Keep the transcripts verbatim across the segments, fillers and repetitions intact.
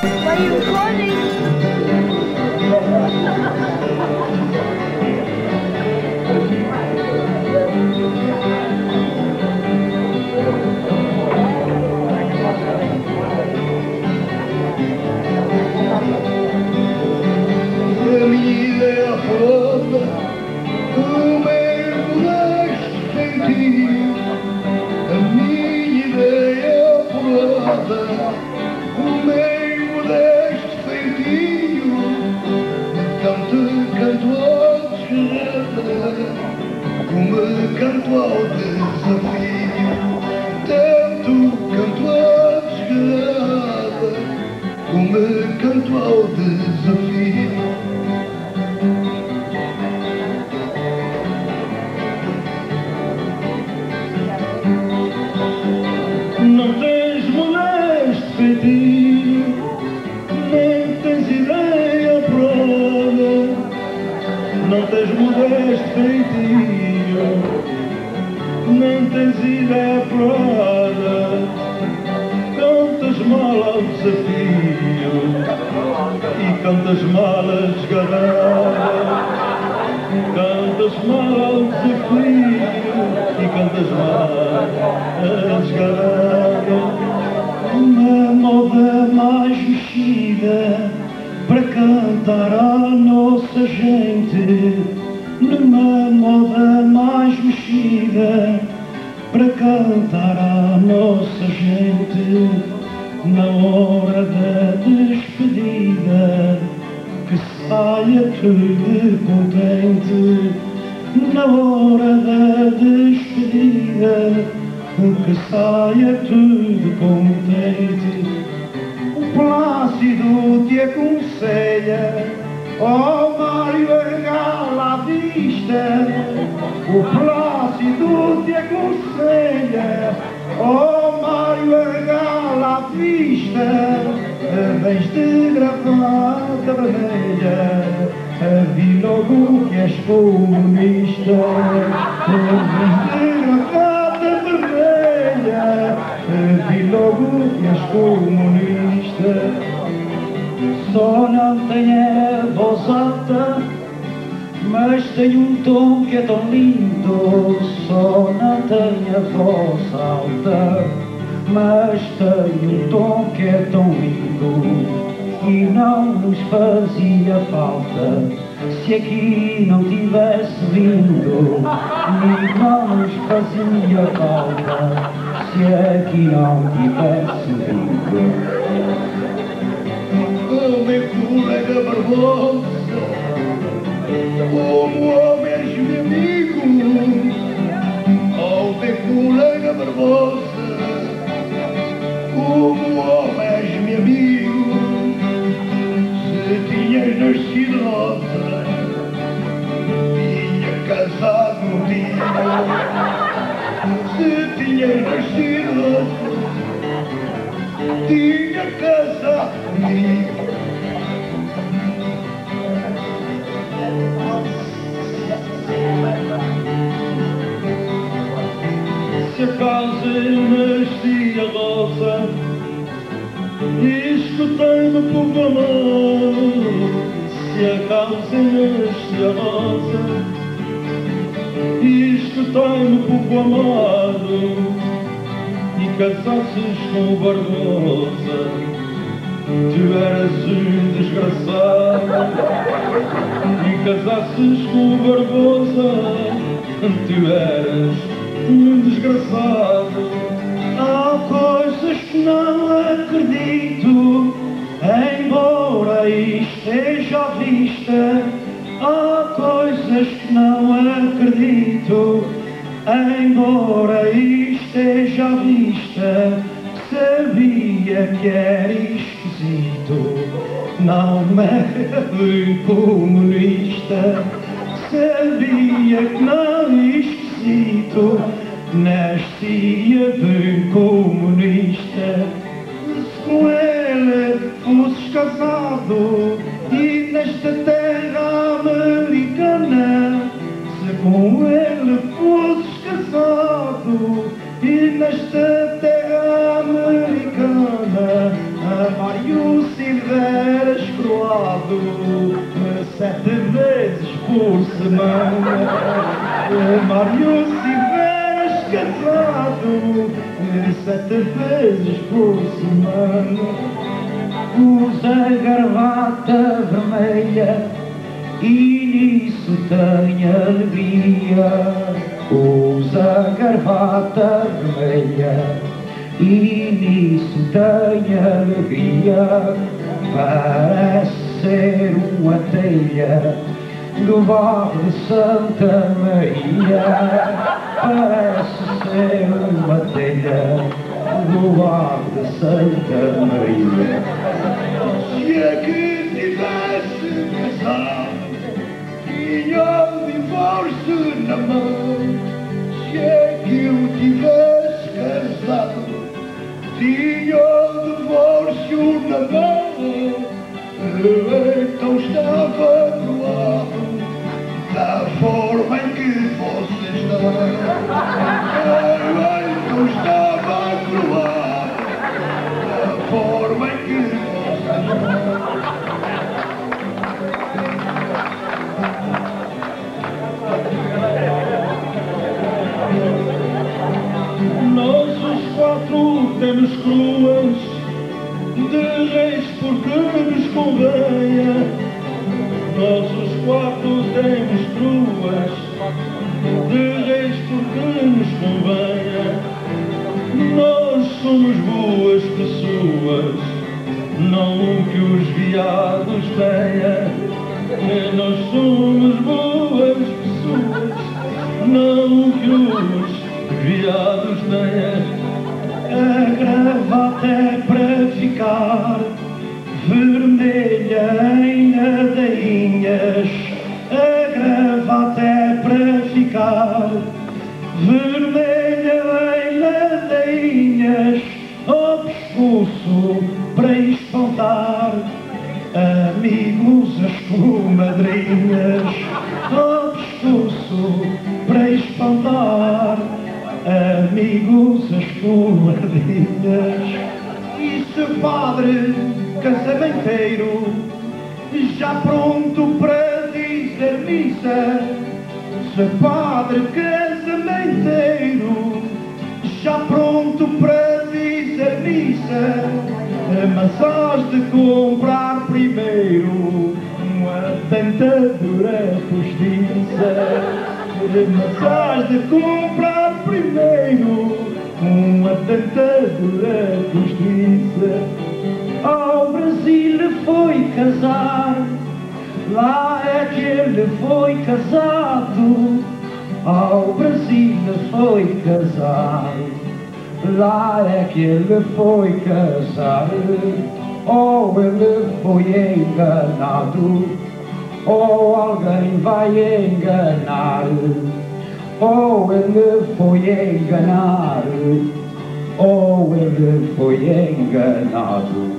Are you recording? A minha ideia pronta, o mesmo deste feitio. A minha ideia pronta, o mesmo deste feitio. Então te canto ao desgarrada, como canto ao desafio. Tanto canto ao desgarrada, como canto ao desafio. Não tens molesto feitio, nem tens ideia pronta. Não tens molesto feitio, nem tens ideia pronta. Cantas mal ao desafio e cantas mal a desgarrada. Cantas mal ao desafio e cantas mal a desgarrada. Uma moda mais mexida para cantar à nossa gente. Numa moda mais mexida para cantar à nossa gente. Na hora da despedida, que saia tudo contente. Na hora da despedida, que saia tudo contente. O Plácido te aconselha, ó Mário, arregala a vista. O Plácido te aconselha, ó Mário, arregala a vista. Vens de gravata vermelha, vi logo que és comunista. Vens de gravata vermelha, vi logo que és comunista. Só não tenho a voz alta, mas tenho um tom que é tão lindo. Só não tenho a voz alta, mas tenho um tom que é tão lindo. E não nos fazia falta se aqui não tivesse vindo. E não nos fazia falta se aqui não tivesse vindo. O meu colega Barbosa, como homem és meu amigo. Oh, meu colega Barbosa, como homem és meu amigo. Se tinhas nascido rosa, tinha casado contigo. Se tinhas nascido rosa, tinha casado comigo. Se acaso eu nasci a rosa, escutei-me povo amado. Se acaso eu nasci a rosa, escutei-me povo amado. E casasses com o Barbosa, tu eras um desgraçado. E casasses com o Barbosa, tu eras um desgraçado. Há coisas que não acredito, embora esteja à vista. Há coisas que não acredito, embora esteja à vista. Sabia que era esquisito, não me era um comunista. Sabia que não é esquisito, nascia de um comunista. Se com ele fosses casado e nesta terra americana, se com ele fosses casado e nesta terra americana, Mário Silveira escroado sete vezes por semana. Mário Silveira casado sete vezes por semana. Usa gravata vermelha e nisso tem alegria. Usa gravata vermelha e nisso tem alegria. Parece ser uma telha do bairro de Santa Maria. Parece ser uma telha do bairro de Santa Maria. Se é que tivesse casado, tinha o divórcio na mão. Se é que eu tivesse casado, tinha o divórcio na mão. Então estava cruado da forma em que você está. Então estava cruado da forma em que você está. Nós os quatro temos cruas de reis porque nos convenha. Nós os quatro temos cruas de reis porque nos convenha. Nós somos boas pessoas, não que os viados tenha. Nós somos boas pessoas, não que os viados tenha. A gravata é para ficar vermelha em ladainhas. A gravata é para ficar vermelha em ladainhas. Ao pescoço para espantar amigos as comadrinhas. Ao pescoço para espantar amigos as comadrinhas. E se padre casamenteiro já pronto para dizer missa, se padre casamenteiro já pronto para dizer missa, mas has de comprar primeiro uma dentadura postiça. Mas has de comprar primeiro uma dentadura postiça. Ao Brasil foi casar, lá é que ele foi casado. Ao Brasil foi casar, lá é que ele foi casar. Ou ele foi enganado, ou alguém vai enganar. Ou ele foi enganar, ou ele foi enganado.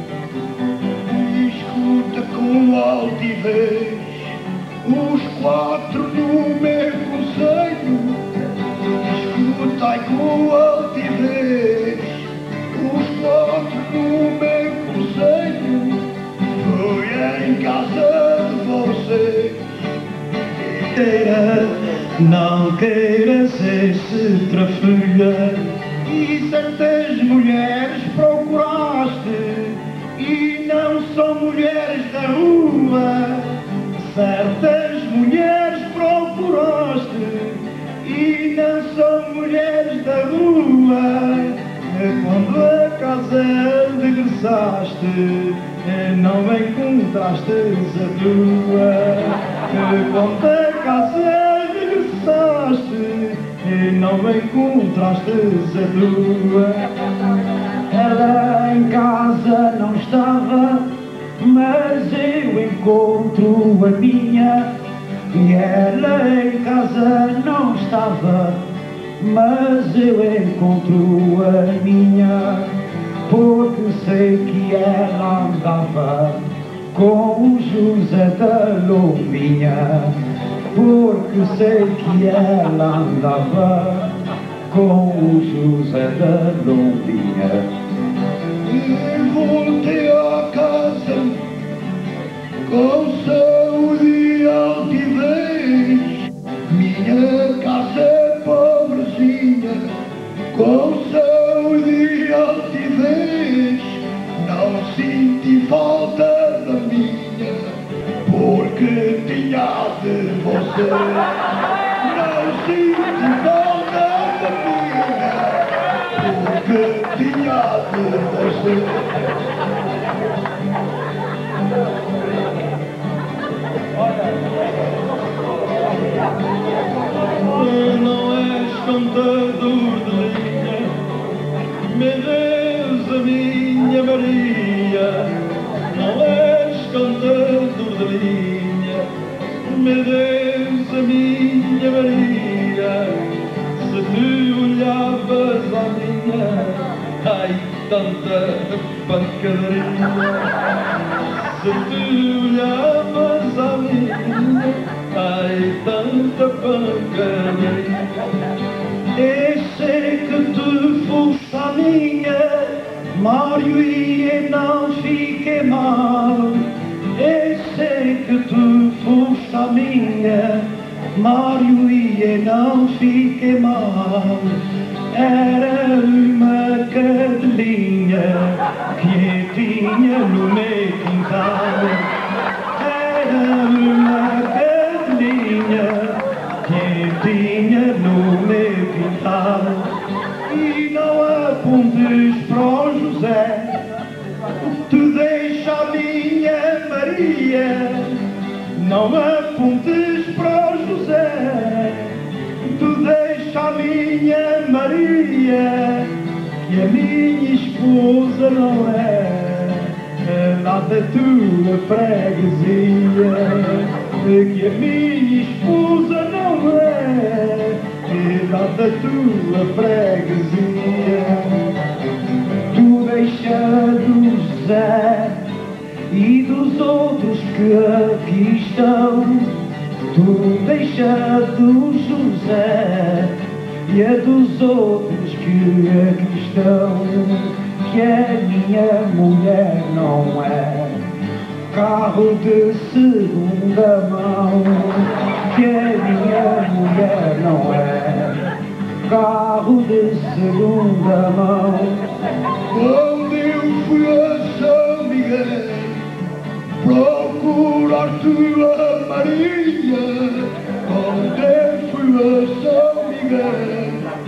Escuta com altivez os quatro no meu conselho. Escutai com altivez os quatro no meu conselho. Foi em casa de vocês. Queira, não queira ser-se trafulha. E certas mulheres procuraste, e não são mulheres da rua. Certas mulheres procuraste, e não são mulheres da rua. Quando a casa regressaste, não encontraste a tua. Quando a casa regressaste, não encontraste a tua. Ela em casa não estava, mas eu encontro a minha. E ela em casa não estava, mas eu encontro a minha. Porque sei que ela andava com o José da Lombinha. Porque sei que ela andava com o José da Lombinha. voltei a casa com saúde e altivez. Minha casa é pobrezinha, com saúde e altivez. Não senti falta da minha, porque tinha de você. Não senti falta da minha, porque tinha de você. Não és contador de linha, meu Deus, a minha Maria. Não és contador de linha, meu Deus, a minha Maria. Se tu olhavas à minha, ai, tanta pancadaria. Se tu olhavas à minha, ai, tanta pancadaria. Eu sei que tu foste a minha, Mário, e eu não fiquei mal. Eu sei que tu foste a minha, Mário, e eu não fiquei mal. Era uma cadelinha que eu tinha no meu quintal. Era uma cadelinha que eu tinha no meu quintal. E não apontes para o José, tu deixa a minha Maria. Não apontes para o José, tu deixa a minha Maria. Que a minha esposa não é lá da tua freguesia. Que a minha esposa não é lá da tua freguesia. Tu deixa do José e dos outros que aqui estão. Tu deixa do José e a dos outros que aqui estão. Que a minha mulher não é carro de segunda mão. Que a minha mulher não é carro de segunda mão. Quando eu fui a São Miguel procurar tua Maria, quando eu fui a São Miguel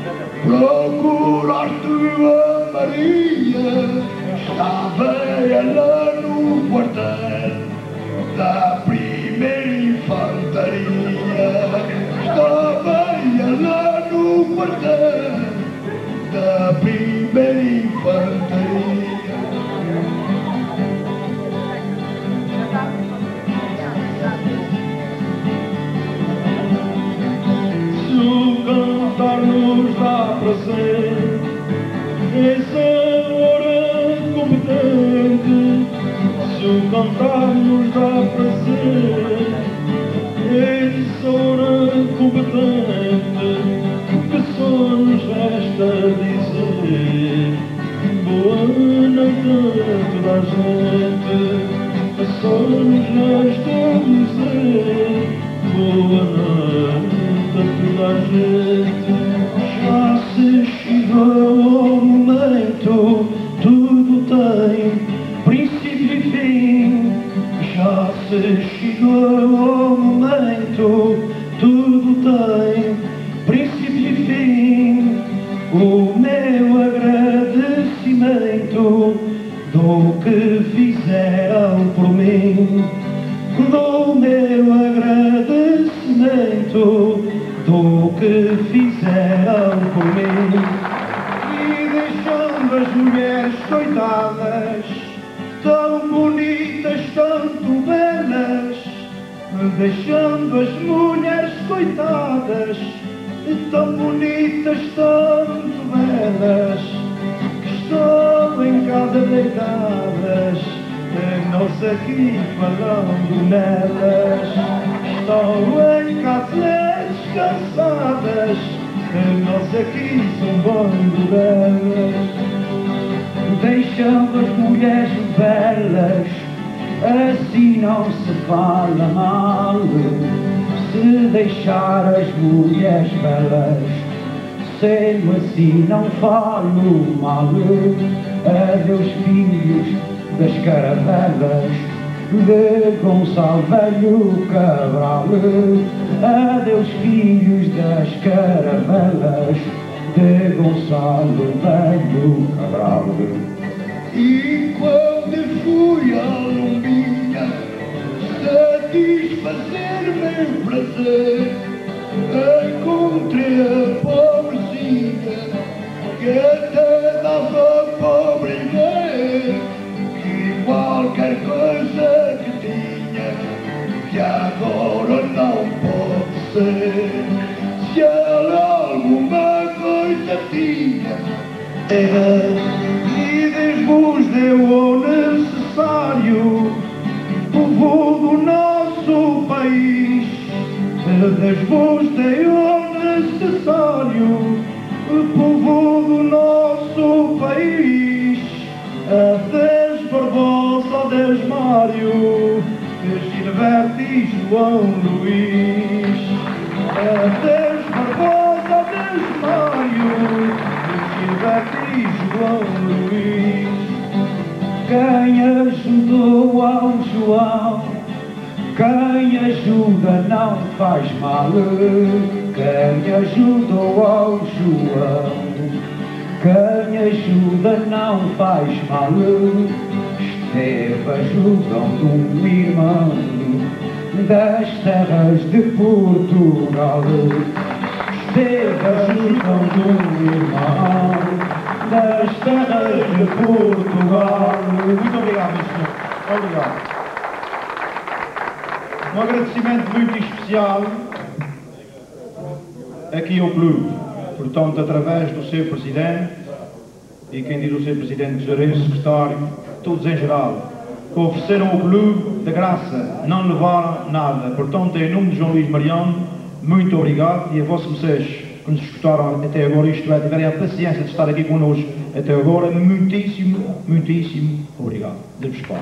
procurar tua Maria, estava ela no quartel da primeira infantaria. Estava ela no quartel da primeira infantaria. Se o cantar nos dá prazer, essa hora competente. Se o cantar nos dá prazer, essa hora competente. Que só nos resta dizer boa noite a toda a gente. Que só nos resta dizer boa noite a toda a gente. Já se chegou o momento, tudo tem princípio e fim. Já se chegou o momento, tudo tem princípio e fim. O meu agradecimento do que fizeram por mim. Do meu agradecimento do que fizeram por mim. E deixando as mulheres coitadas, tão bonitas, tanto belas. Deixando as mulheres coitadas, tão bonitas, tanto belas, que estão em casa deitadas, nós aqui falando nelas. Estão em casa descansadas, nós aqui zumbando delas. Deixando as mulheres belas, assim não se fala mal. Se deixar as mulheres belas, sendo assim não falo mal. Adeus filhos das caravelas, de Gonçalo Velho Cabral. Adeus filhos das caravelas, de Gonçalo Velho Cabral. E quando fui à Lombinha satisfazer meu prazer, encontrei a pobrezinha que até dava pobreza, que qualquer coisa que tinha, que agora não pode ser. Se ela alguma coisa tinha, era e Deus deu o necessário, povo do nosso país. Deus deu o necessário, povo do nosso país. Adeus Barbosa, adeus Mário, Gilberto e João Luís. Adeus Barbosa, adeus Mário, Gilberto e João Luís. Quem ajudou ao João, quem ajuda não faz mal. Quem ajudou ao João, quem ajuda não faz mal. Esteve ajudando um irmão das terras de Portugal. Esteve ajudando um irmão das terras de Portugal. Muito obrigado, meu senhor. Obrigado. Um agradecimento muito especial aqui ao clube, portanto, através do seu presidente, e quem diz o seu presidente, gerente, secretário, todos em geral, que ofereceram ao clube de graça, não levaram nada. Portanto, em nome de João Luís Mariano, muito obrigado, e a vocês que nos escutaram até agora, isto é, tiverem a paciência de estar aqui connosco até agora, muitíssimo, muitíssimo obrigado. Deus Pai.